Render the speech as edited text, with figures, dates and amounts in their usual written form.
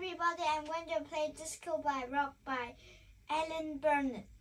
everybody, I'm going to play Disco by Rock by Alan Burnett.